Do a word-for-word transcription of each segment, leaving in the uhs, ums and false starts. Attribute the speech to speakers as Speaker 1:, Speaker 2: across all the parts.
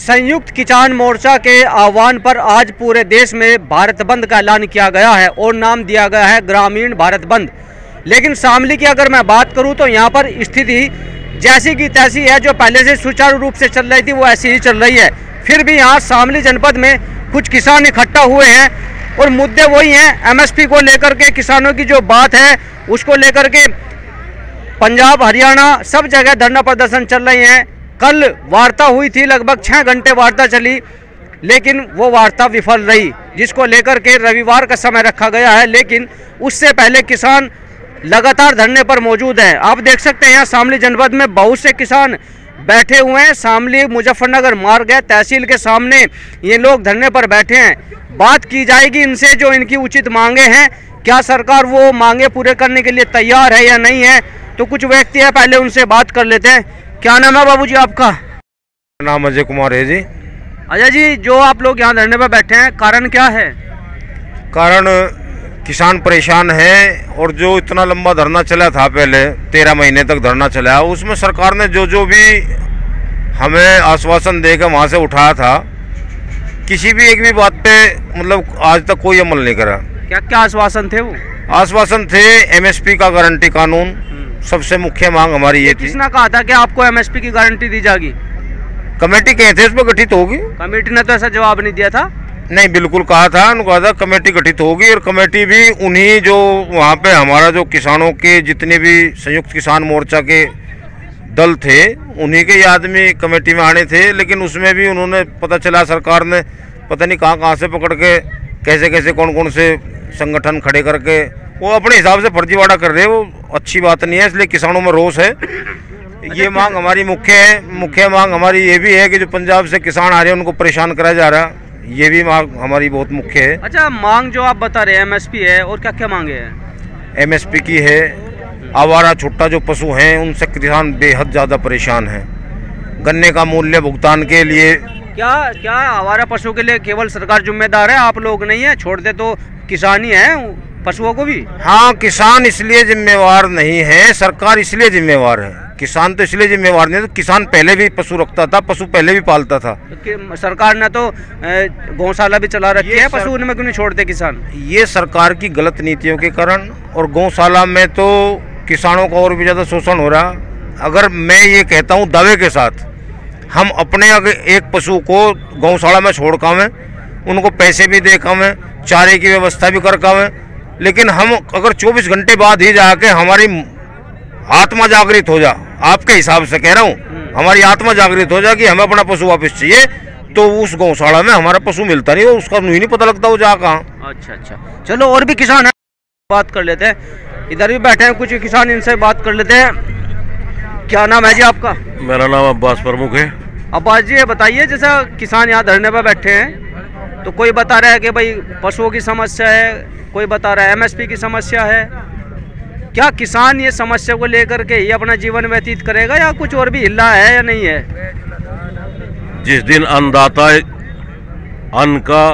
Speaker 1: संयुक्त किसान मोर्चा के आह्वान पर आज पूरे देश में भारत बंद का ऐलान किया गया है और नाम दिया गया है ग्रामीण भारत बंद। लेकिन शामली की अगर मैं बात करूं तो यहां पर स्थिति जैसी की तैसी है, जो पहले से सुचारू रूप से चल रही थी वो ऐसी ही चल रही है। फिर भी यहां शामली जनपद में कुछ किसान इकट्ठा हुए हैं और मुद्दे वही हैं, एमएसपी को लेकर के किसानों की जो बात है उसको लेकर के पंजाब हरियाणा सब जगह धरना प्रदर्शन चल रहे हैं। कल वार्ता हुई थी, लगभग छः घंटे वार्ता चली, लेकिन वो वार्ता विफल रही, जिसको लेकर के रविवार का समय रखा गया है। लेकिन उससे पहले किसान लगातार धरने पर मौजूद हैं। आप देख सकते हैं यहाँ शामली जनपद में बहुत से किसान बैठे हुए हैं। शामली मुजफ्फरनगर मार्ग है, तहसील के सामने ये लोग धरने पर बैठे हैं। बात की जाएगी इनसे जो इनकी उचित मांगे हैं, क्या सरकार वो मांगे पूरे करने के लिए तैयार है या नहीं है। तो कुछ व्यक्ति है, पहले उनसे बात कर लेते हैं। क्या नाम है बाबूजी आपका?
Speaker 2: नाम अजय कुमार है जी।
Speaker 1: अजय जी, जो आप लोग यहाँ धरने पर बैठे हैं, कारण क्या है?
Speaker 2: कारण किसान परेशान है और जो इतना लंबा धरना चला था, पहले तेरह महीने तक धरना चला, उसमें सरकार ने जो जो भी हमें आश्वासन देकर वहाँ से उठाया था, किसी भी एक भी बात पे मतलब आज तक कोई अमल नहीं करा।
Speaker 1: क्या क्या आश्वासन थे वो?
Speaker 2: आश्वासन थे एमएसपी का गारंटी कानून, सबसे मुख्य मांग हमारी ये थी।
Speaker 1: किसने कहा था कि आपको एमएसपी की गारंटी दी जाएगी?
Speaker 2: कमेटी कहे थे इस पर गठित होगी।
Speaker 1: कमेटी ने तो ऐसा जवाब नहीं दिया था।
Speaker 2: नहीं, बिल्कुल कहा था, उन्होंने कहा था कमेटी गठित होगी और कमेटी भी उन्हीं जो वहाँ पे हमारा जो किसानों के जितने भी संयुक्त किसान मोर्चा के दल थे उन्हीं के आदमी कमेटी में आने थे। लेकिन उसमें भी उन्होंने पता चला सरकार ने पता नहीं कहाँ कहाँ से पकड़ के कैसे कैसे कौन कौन से संगठन खड़े करके वो अपने हिसाब से फर्जीवाड़ा कर रहे हैं। वो अच्छी बात नहीं है, इसलिए किसानों में रोष है। ये मांग हमारी मुख्य है। मुख्य मांग हमारी ये भी है कि जो पंजाब से किसान आ रहे हैं उनको परेशान कराया जा रहा है, ये भी मांग हमारी बहुत मुख्य है।
Speaker 1: अच्छा, मांग जो आप बता रहे हैं एमएसपी है, और क्या क्या मांगे हैं?
Speaker 2: एमएसपी की है, आवारा छुट्टा जो पशु हैं उनसे किसान बेहद ज़्यादा परेशान हैं। गन्ने का मूल्य भुगतान के लिए
Speaker 1: क्या क्या आवारा पशु के लिए केवल सरकार जिम्मेदार है, आप लोग नहीं है? छोड़ दे तो किसान ही है, पशुओं को भी।
Speaker 2: हाँ, किसान इसलिए जिम्मेवार नहीं है, सरकार इसलिए जिम्मेवार है। किसान तो इसलिए जिम्मेवार नहीं है, तो किसान पहले भी पशु रखता था, पशु पहले भी पालता था।
Speaker 1: तो सरकार ने तो गौशाला भी चला रखी है, पशु उनमें क्यों नहीं छोड़ते किसान?
Speaker 2: ये सरकार की गलत नीतियों के कारण, और गौशाला में तो किसानों का और भी ज़्यादा शोषण हो रहा। अगर मैं ये कहता हूँ दावे के साथ, हम अपने अगर एक पशु को गौशाला में छोड़ कावें, उनको पैसे भी दे कावें, चारे की व्यवस्था भी कर कावें, लेकिन हम अगर चौबीस घंटे बाद ही जाके हमारी आत्मा जागृत हो जा, आपके हिसाब से कह रहा हूँ, हमारी आत्मा जागृत हो जा कि हमें अपना पशु वापस चाहिए, तो उस गौशाला में हमारा पशु मिलता नहीं, उसका नहीं, नहीं पता लगता वो जा कहाँ।
Speaker 1: अच्छा अच्छा, चलो और भी किसान है, बात कर लेते हैं। इधर भी बैठे हैं कुछ किसान, इनसे बात कर लेते हैं। क्या नाम है जी आपका?
Speaker 3: मेरा नाम अब्बास प्रमुख है।
Speaker 1: अब्बास जी, ये बताइए, जैसा किसान यहाँ धरने पर बैठे हैं, तो कोई बता रहा है कि भाई पशुओं की समस्या है, कोई बता रहा है एमएसपी की समस्या है। क्या किसान ये समस्या को लेकर के ही अपना जीवन व्यतीत करेगा या कुछ और भी हिला है या नहीं है?
Speaker 3: जिस दिन अन्नदाता अन्न का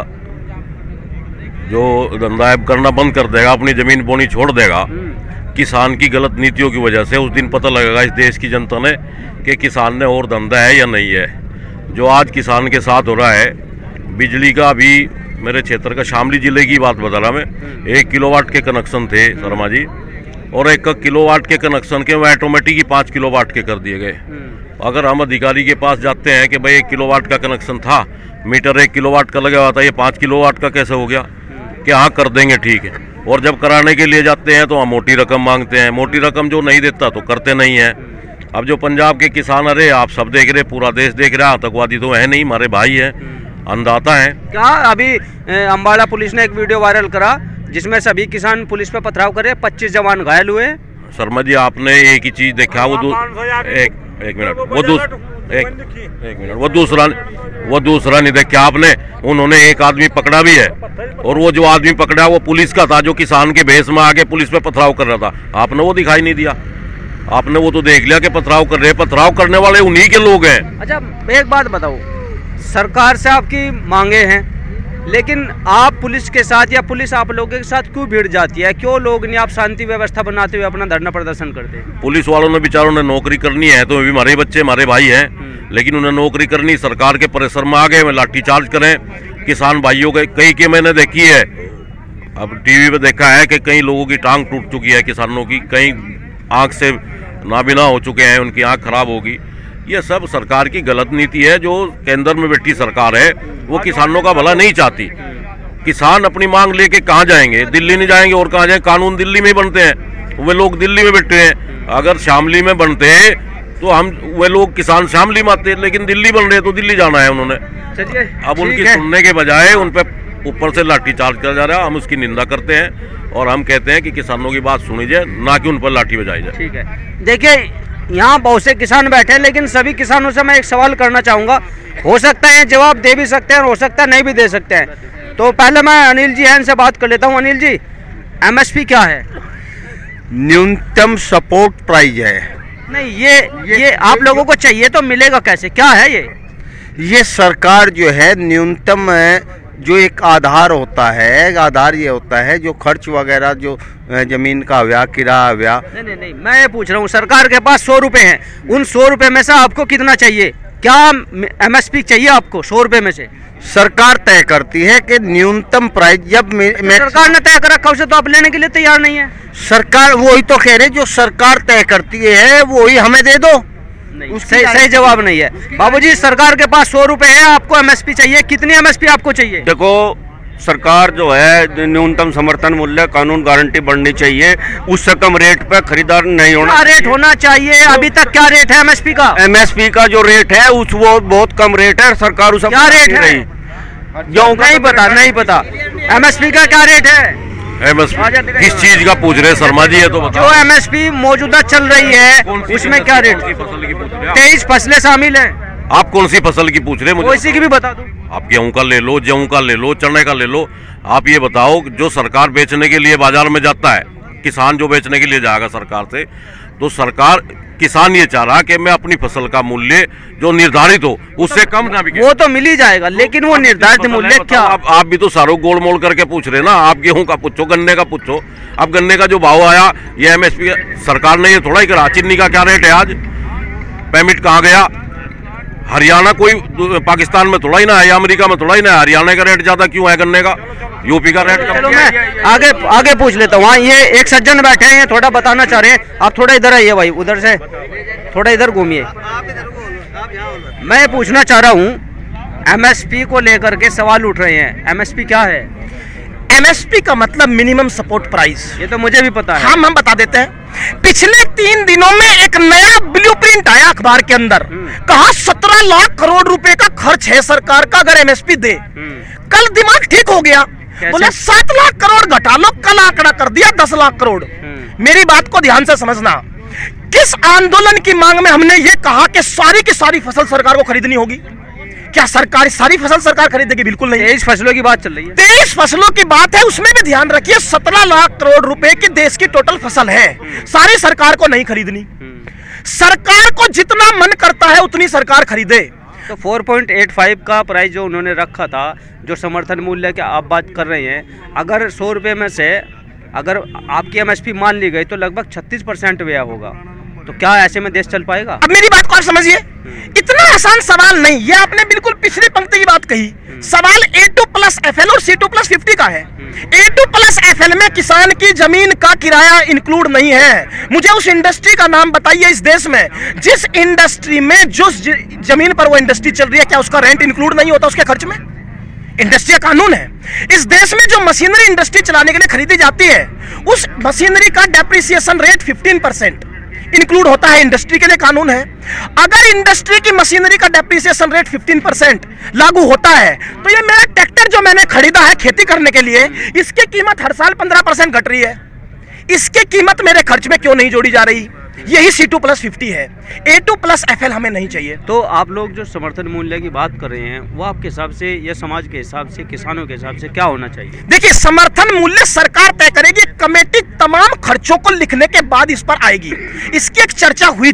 Speaker 3: जो धंधा करना बंद कर देगा, अपनी जमीन बोनी छोड़ देगा किसान की गलत नीतियों की वजह से, उस दिन पता लगेगा इस देश की जनता ने कि किसान ने और धंधा है या नहीं है। जो आज किसान के साथ हो रहा है, बिजली का भी मेरे क्षेत्र का शामली जिले की बात बता रहा मैं, एक किलोवाट के कनेक्शन थे शर्मा जी, और एक किलोवाट के कनेक्शन के वो ऑटोमेटिक ही पाँच किलोवाट के कर दिए गए। अगर हम अधिकारी के पास जाते हैं कि भाई एक किलोवाट का कनेक्शन था, मीटर एक किलोवाट का लगा हुआ था, ये पाँच किलोवाट का कैसे हो गया? कि हाँ कर देंगे, ठीक है। और जब कराने के लिए जाते हैं तो हम मोटी रकम मांगते हैं, मोटी रकम जो नहीं देता तो करते नहीं है। अब जो पंजाब के किसान, अरे आप सब देख रहे, पूरा देश देख रहा, आतंकवादी तो है नहीं, हमारे भाई है, अन्नदाता है।
Speaker 1: क्या अभी अम्बाला पुलिस ने एक वीडियो वायरल करा जिसमें सभी किसान पुलिस पे पथराव करे, पच्चीस जवान घायल हुए।
Speaker 3: शर्मा जी, आपने एक ही चीज देखा, वो एक एक मिनट वो दूस एक एक मिनट वो दूसरा वो दूसरा नहीं देखा आपने। उन्होंने एक आदमी पकड़ा भी है, और वो जो आदमी पकड़ा वो पुलिस का था, जो किसान के भेष में आके पुलिस पे पथराव कर रहा था। आपने वो दिखाई नहीं दिया, आपने वो तो देख लिया कि पथराव कर रहे, पथराव करने वाले उन्हीं के लोग हैं।
Speaker 1: अच्छा, एक बात बताओ, सरकार से आपकी मांगे हैं, लेकिन आप पुलिस के साथ या पुलिस आप लोगों के साथ क्यों भिड़ जाती है? क्यों लोग नहीं आप शांति व्यवस्था बनाते हुए अपना धरना प्रदर्शन करते हैं?
Speaker 3: पुलिस वालों ने बेचारों ने नौकरी करनी है, तो भी हमारे बच्चे हमारे भाई हैं, लेकिन उन्हें नौकरी करनी, सरकार के प्रेशर में आ गए, में लाठीचार्ज करें किसान भाइयों के। कई के मैंने देखी है, अब टीवी पे देखा है कि कई लोगों की टांग टूट चुकी है किसानों की, कई आंख से नाबिना हो चुके हैं, उनकी आंख खराब होगी। ये सब सरकार की गलत नीति है। जो केंद्र में बैठी सरकार है वो किसानों का भला नहीं चाहती। किसान अपनी मांग लेके कहाँ जाएंगे? दिल्ली नहीं जाएंगे और कहाँ जाएंगे? कानून दिल्ली में ही बनते हैं, वे लोग दिल्ली में बैठे हैं। अगर शामली में बनते तो हम वे लोग किसान शामली में आते, लेकिन दिल्ली बन रहे तो दिल्ली जाना है उन्होंने।
Speaker 1: चलिए,
Speaker 3: अब उनकी सुनने के बजाय उन पर ऊपर से लाठीचार्ज किया जा रहा है। हम उसकी निंदा करते हैं और हम कहते हैं कि किसानों की बात सुनी जाए, ना कि उन पर लाठी बजाई जाए।
Speaker 1: ठीक है, देखिए यहाँ बहुत से किसान बैठे हैं, लेकिन सभी किसानों से मैं एक सवाल करना चाहूँगा। हो सकता है जवाब दे भी सकते हैं, हो सकता है नहीं भी दे सकते हैं। तो पहले मैं अनिल जी हैं इनसे बात कर लेता हूँ। अनिल जी, एमएसपी क्या है?
Speaker 4: न्यूनतम सपोर्ट प्राइस है।
Speaker 1: नहीं, ये ये, ये आप लोगों को चाहिए तो मिलेगा कैसे? क्या है ये?
Speaker 4: ये सरकार जो है न्यूनतम जो एक आधार होता है, आधार ये होता है जो खर्च वगैरह जो जमीन का व्या किराया व्या।
Speaker 1: नहीं नहीं नहीं, मैं ये पूछ रहा हूँ, सरकार के पास सौ रुपए हैं, उन सौ रुपए में से आपको कितना चाहिए? क्या एमएसपी चाहिए आपको सौ रुपए में से?
Speaker 4: सरकार तय करती है कि न्यूनतम प्राइस जब मैं
Speaker 1: सरकार ने तय कर रखा उसे तो आप लेने के लिए तैयार नहीं है।
Speaker 4: सरकार वही तो कह रहे, जो सरकार तय करती है वही हमें दे दो।
Speaker 1: नहीं, सही सही जवाब नहीं है बाबूजी। सरकार के पास सौ रुपए है, आपको एमएसपी चाहिए, कितनी एमएसपी आपको चाहिए?
Speaker 5: देखो, सरकार जो है न्यूनतम समर्थन मूल्य कानून गारंटी बढ़नी चाहिए, उससे कम रेट पे खरीदार नहीं होना।
Speaker 1: क्या रेट होना चाहिए? अभी तक क्या रेट है एमएसपी का?
Speaker 5: एमएसपी का जो रेट है उस वो बहुत कम रेट है। सरकार उस
Speaker 1: क्या रेट है?
Speaker 5: जो
Speaker 1: नहीं पता, नहीं पता एमएसपी का क्या रेट है?
Speaker 3: एमएसपी किस चीज का पूछ रहे शर्मा जी? है तो बताओ।
Speaker 1: जो एमएसपी मौजूदा चल रही है उसमें क्या रेट? तेईस फसलें शामिल हैं।
Speaker 3: आप कौन सी फसल की पूछ रहे हैं? मुझे
Speaker 1: इसी की भी बता दो।
Speaker 3: आप गेहूं का ले लो, गेहूं का ले लो, चने का ले लो। आप ये बताओ, जो सरकार बेचने के लिए बाजार में जाता है, किसान जो बेचने के लिए जाएगा सरकार से, तो सरकार किसान ये चाह रहा कि मैं अपनी फसल का मूल्य जो निर्धारित हो उससे कम ना बिके।
Speaker 1: वो तो मिल ही जाएगा, लेकिन वो निर्धारित मूल्य क्या?
Speaker 3: आप, आप भी तो सारों गोल मोल करके पूछ रहे ना। आप गेहूं का पूछो, गन्ने का पूछो। अब गन्ने का जो भाव आया, ये एमएसपी सरकार ने ये थोड़ा ही करा। चीनी का क्या रेट है आज? पेमेंट कहाँ गया? हरियाणा कोई पाकिस्तान में थोड़ा ही ना है, अमेरिका में थोड़ा ही ना है। हरियाणा का रेट ज्यादा क्यों है गन्ने का? यूपी का रेट कम।
Speaker 1: मैं आगे आगे पूछ लेता हूँ। ये एक सज्जन बैठे हैं, थोड़ा बताना चाह रहे हैं। आप थोड़ा इधर आइए भाई, उधर से थोड़ा इधर घूमिए। मैं पूछना चाह रहा हूँ, एमएसपी को लेकर के सवाल उठ रहे हैं। एमएसपी क्या है?
Speaker 6: एमएसपी का मतलब मिनिमम सपोर्ट प्राइस।
Speaker 1: ये तो मुझे भी पता है।
Speaker 6: हम हम बता देते हैं। पिछले तीन दिनों में एक नया ब्लूप्रिंट आया अखबार के अंदर, कहा सत्रह लाख करोड़ रुपए का खर्च है सरकार का अगर एमएसपी दे। कल दिमाग ठीक हो गया, बोले सात लाख करोड़ घटा लो, कल आंकड़ा कर दिया दस लाख करोड़। मेरी बात को ध्यान से समझना। किस आंदोलन की मांग में हमने ये कहा कि सारी की सारी फसल सरकार को खरीदनी होगी? क्या सरकार सारी फसल सरकार खरीदेगी? बिल्कुल नहीं।
Speaker 1: तेईस फसलों की बात चल रही है।
Speaker 6: तेईस फसलों की बात है, उसमें भी ध्यान रखिए सत्रह लाख करोड़ रुपए की देश की टोटल फसल है, सारी सरकार को नहीं खरीदनी। सरकार को जितना मन करता है उतनी सरकार खरीदे।
Speaker 1: तो चार पॉइंट आठ पाँच का प्राइस जो उन्होंने रखा था, जो समर्थन मूल्य की आप बात कर रहे हैं, अगर सौ रुपये में से अगर आपकी एमएसपी मान ली गई तो लगभग छत्तीस परसेंट व्यय होगा। तो क्या ऐसे में देश चल पाएगा?
Speaker 6: अब मेरी बात को आप समझिए, इतना आसान सवाल नहीं। ये आपने बिल्कुल पिछली पंक्ति की बात कही। सवाल A two plus F L और सी टू प्लस फिफ्टी का है। A two plus F L में किसान की जमीन का किराया इंक्लूड नहीं है। मुझे उस इंडस्ट्री का नाम बताइए इस देश में, जिस इंडस्ट्री में जो जमीन पर वो इंडस्ट्री चल रही है, क्या उसका रेंट इंक्लूड नहीं होता उसके खर्च में? इंडस्ट्री का कानून है। इस देश में जो मशीनरी इंडस्ट्री चलाने के लिए खरीदी जाती है, उस मशीनरी का डेप्रिसिएशन रेट पंद्रह परसेंट इंक्लूड होता है, इंडस्ट्री के लिए कानून है। अगर इंडस्ट्री की मशीनरी का डेप्रिसिएशन रेट पंद्रह परसेंट लागू होता है, तो ये मेरा ट्रैक्टर जो मैंने खरीदा है खेती करने के लिए, इसकी कीमत हर साल पंद्रह परसेंट घट रही है। इसकी कीमत मेरे खर्च में क्यों नहीं जोड़ी जा रही? यही सी टू प्लस फिफ्टी है। A two plus F L हमें नहीं चाहिए।
Speaker 1: तो आप लोग जो समर्थन मूल्य की बात कर रहे हैं, वो आपके हिसाब से या समाज के हिसाब से, किसानों के हिसाब से क्या होना चाहिए?
Speaker 6: देखिए, समर्थन मूल्य सरकार तय करेगी। कमेटी तमाम खर्चों को लिखने के बाद इस पर आएगी। इसकी एक चर्चा हुई थी,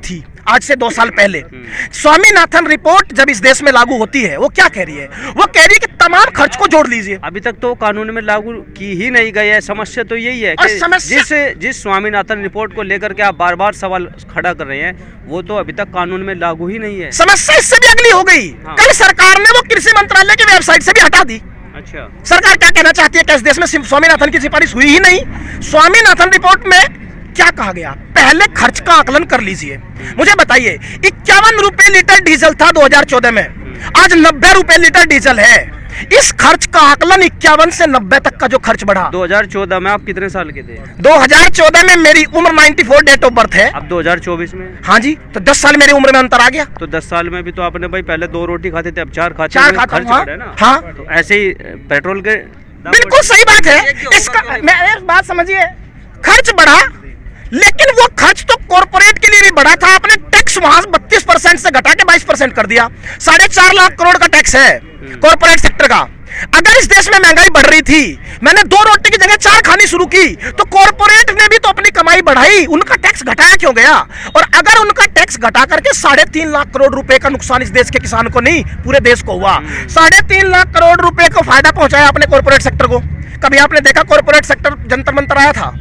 Speaker 6: आज से दो साल पहले। स्वामीनाथन रिपोर्ट जब इस देश में लागू होती है वो क्या कह रही है? वो कह रही है कि तमाम खर्च को जोड़ लीजिए।
Speaker 1: अभी तक तो कानून में लागू की ही नहीं गई है। समस्या तो यही है कि
Speaker 6: समस्या...
Speaker 1: जिस जिस स्वामीनाथन रिपोर्ट को लेकर के आप बार बार सवाल खड़ा कर रहे हैं वो तो अभी तक कानून में लागू ही नहीं है।
Speaker 6: समस्या इससे भी अगली हो गई। हाँ। कल सरकार ने वो कृषि मंत्रालय की वेबसाइट से भी हटा दी। अच्छा, सरकार क्या कहना चाहती है कि इस देश में स्वामीनाथन की सिफारिश हुई ही नहीं। स्वामीनाथन रिपोर्ट में क्या कहा गया? पहले खर्च का आकलन कर लीजिए। मुझे बताइए, इक्यावन रुपए लीटर डीजल था दो हज़ार चौदह में, आज नब्बे रुपए लीटर डीजल है। इस खर्च का आकलन इक्यावन से नब्बे तक का जो खर्च बढ़ा।
Speaker 1: दो हज़ार चौदह में आप कितने साल के थे?
Speaker 6: दो हज़ार चौदह में मेरी उम्र चौरानवे डेट ऑफ बर्थ है।
Speaker 1: अब दो हज़ार चौबीस में?
Speaker 6: हाँ जी, तो दस साल मेरी उम्र में अंतर आ गया।
Speaker 1: तो दस साल में भी तो आपने भाई पहले दो रोटी खाते थे, अब चार खाते
Speaker 6: चार खाता
Speaker 1: खर्च बढ़ा ना।
Speaker 6: हाँ,
Speaker 1: तो ऐसे ही पेट्रोल के
Speaker 6: बिल्कुल सही बात है। इसका मैं बात समझिए, खर्च बढ़ा लेकिन वो खर्च तो कॉर्पोरेट के लिए भी बढ़ा था। आपने टैक्स वहां बत्तीस परसेंट से घटा के बाईस परसेंट कर दिया। साढ़े चार लाख करोड़ का टैक्स है कॉर्पोरेट सेक्टर का। अगर इस देश में महंगाई बढ़ रही थी, मैंने दो रोटी की जगह चार खानी शुरू की, तो कॉर्पोरेट ने भी तो अपनी कमाई बढ़ाई, उनका टैक्स घटाया क्यों गया? और अगर उनका टैक्स घटा करके साढ़े तीन लाख करोड़ रुपए का नुकसान इस देश के किसान को नहीं पूरे देश को हुआ। साढ़े तीन लाख करोड़ रुपए को फायदा पहुंचाया आपने कॉर्पोरेट सेक्टर को। कभी आपने देखा कॉर्पोरेट सेक्टर जंतर मंतर आया था?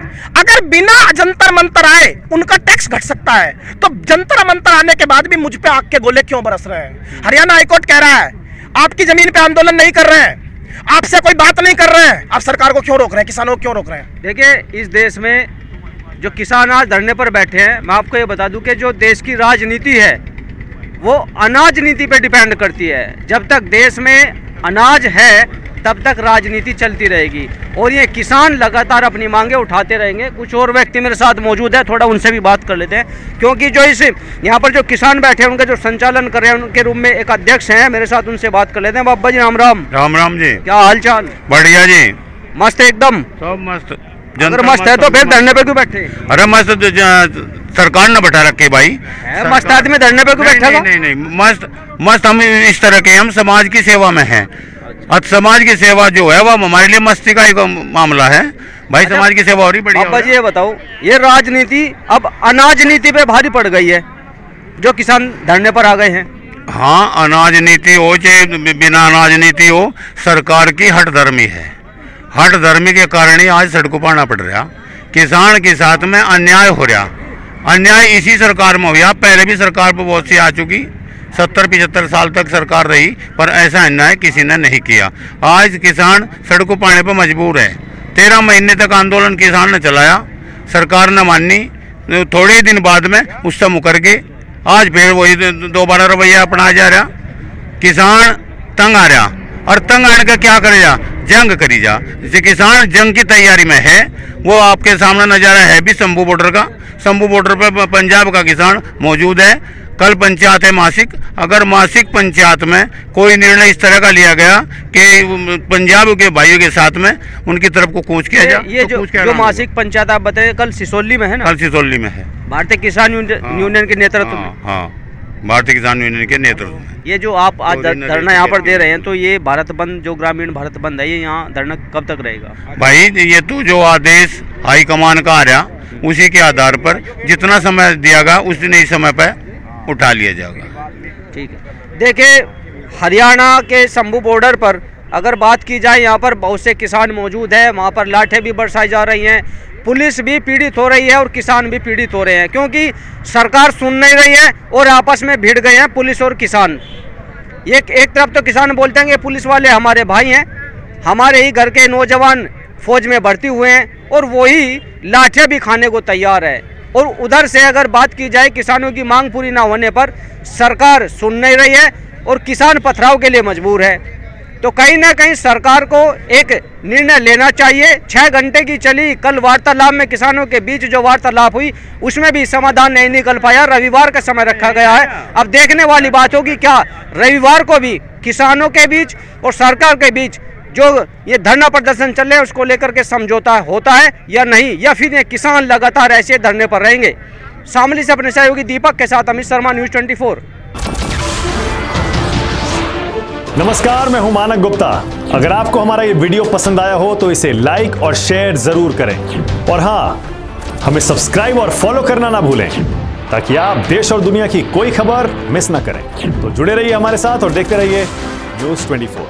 Speaker 6: अगर बिना जंतर मंतर आए उनका टैक्स घट सकता है, तो जंतर मंतर आने के बाद भी मुझ पे आग के गोले क्यों बरस रहे हैं? हरियाणा हाईकोर्ट कह रहा है आपकी जमीन पे आंदोलन नहीं कर रहे हैं, आपसे कोई बात नहीं कर रहे हैं, आप सरकार को क्यों रोक रहे हैं, किसानों को क्यों रोक रहे हैं?
Speaker 1: देखिए, इस देश में जो किसान आज धरने पर बैठे हैं, मैं आपको ये बता दूं कि जो देश की राजनीति है वो अनाज नीति पे डिपेंड करती है। जब तक देश में अनाज है तब तक राजनीति चलती रहेगी और ये किसान लगातार अपनी मांगे उठाते रहेंगे। कुछ और व्यक्ति मेरे साथ मौजूद है, थोड़ा उनसे भी बात कर लेते हैं, क्योंकि जो इस यहाँ पर जो किसान बैठे हैं उनका जो संचालन कर रहे हैं उनके रूप में एक अध्यक्ष हैं मेरे साथ, उनसे बात कर लेते हैं। बाबा जी राम राम।
Speaker 2: राम राम जी,
Speaker 1: क्या हाल चाल?
Speaker 2: बढ़िया जी,
Speaker 1: मस्त एकदम।
Speaker 2: सब मस्त।
Speaker 1: अगर मस्त है तो फिर धरने पे क्यों बैठे?
Speaker 2: अरे मस्त सरकार ने बैठा रखे भाई,
Speaker 1: मस्त आदमी धरने पे क्यों बैठा?
Speaker 2: नहीं नहीं मस्त मस्त हम इस तरह के हम समाज की सेवा में हैं। और समाज की सेवा जो है वो हमारे लिए मस्ती का एक मामला है भाई। अच्छा, समाज की सेवा और ही बढ़िया।
Speaker 1: बाबा जी ये बताओ, ये राजनीति अब अनाज नीति पे भारी पड़ गई है, जो किसान धरने पर आ गए हैं।
Speaker 2: हाँ, अनाज नीति हो चाहे बिना अनाज नीति हो, सरकार की हठधर्मी है। हठधर्मी के कारण ही आज सड़कों पर आना पड़ रहा। किसान के साथ में अन्याय हो रहा। अन्याय इसी सरकार में हो गया, पहले भी सरकार पर बहुत सी आ चुकी, सत्तर पिछहत्तर साल तक सरकार रही, पर ऐसा अन्याय किसी ने नहीं किया। आज किसान सड़कों पाने पर मजबूर है। तेरह महीने तक आंदोलन किसान ने चलाया, सरकार ने मानी, थोड़े दिन बाद में उससे मुकर के आज फिर वही दोबारा रवैया अपना जा रहा। किसान तंग आ रहा, और तंग आने का क्या करेगा? जंग करी जा। जैसे किसान जंग की तैयारी में है, वो आपके सामने नज़ारा है भी शंभू बॉर्डर का। शंभू बॉर्डर पर पंजाब का किसान मौजूद है। कल पंचायत है मासिक, अगर मासिक पंचायत में कोई निर्णय इस तरह का लिया गया कि पंजाब के भाइयों के साथ में उनकी तरफ को कूच किया जाए,
Speaker 1: ये तो जो, जो मासिक पंचायत आप बताए कल सिसोली में है ना?
Speaker 2: कल सिसोली में है,
Speaker 1: भारतीय किसान यूनियन के नेतृत्व में।
Speaker 2: हाँ, भारतीय किसान यूनियन के नेतृत्व में।
Speaker 1: ये जो आप आज धरना यहाँ पर दे रहे हैं, तो ये भारत बंद, जो ग्रामीण भारत बंद है, ये यहाँ धरना कब तक रहेगा?
Speaker 2: भाई ये तो जो आदेश हाईकमान का आ रहा, उसी के आधार पर जितना समय दिया गया उतने ही समय पर उठा लिया जाएगा।
Speaker 1: ठीक है। देखिए, हरियाणा के शंभू बॉर्डर पर अगर बात की जाए, यहाँ पर बहुत से किसान मौजूद हैं, वहाँ पर लाठें भी बरसाई जा रही हैं, पुलिस भी पीड़ित हो रही है और किसान भी पीड़ित हो रहे हैं, क्योंकि सरकार सुन नहीं रही है और आपस में भिड़ गए हैं पुलिस और किसान। एक एक तरफ तो किसान बोलते हैं कि पुलिस वाले हमारे भाई हैं, हमारे ही घर के नौजवान फौज में भर्ती हुए हैं, और वही लाठें भी खाने को तैयार है। और उधर से अगर बात की जाए, किसानों की मांग पूरी ना होने पर सरकार सुन नहीं रही है और किसान पथराव के लिए मजबूर है। तो कहीं ना कहीं सरकार को एक निर्णय लेना चाहिए। छः घंटे की चली कल वार्तालाप में किसानों के बीच जो वार्तालाप हुई, उसमें भी समाधान नहीं निकल पाया। रविवार का समय रखा गया है। अब देखने वाली बात होगी क्या रविवार को भी किसानों के बीच और सरकार के बीच जो ये धरना प्रदर्शन चल रहे हैं उसको लेकर के समझौता होता है या नहीं, या फिर ये किसान लगातार ऐसे धरने पर रहेंगे। शामली से अपने सहयोगी दीपक के साथ अमित शर्मा, न्यूज़ चौबीस।
Speaker 7: नमस्कार, मैं हूं मानक गुप्ता। अगर आपको हमारा ये वीडियो पसंद आया हो तो इसे लाइक और शेयर जरूर करें, और हाँ, हमें सब्सक्राइब और फॉलो करना ना भूलें। ताकि आप देश और दुनिया की कोई खबर मिस ना करें। तो जुड़े रहिए हमारे साथ और देखते रहिए न्यूज़ ट्वेंटी फोर।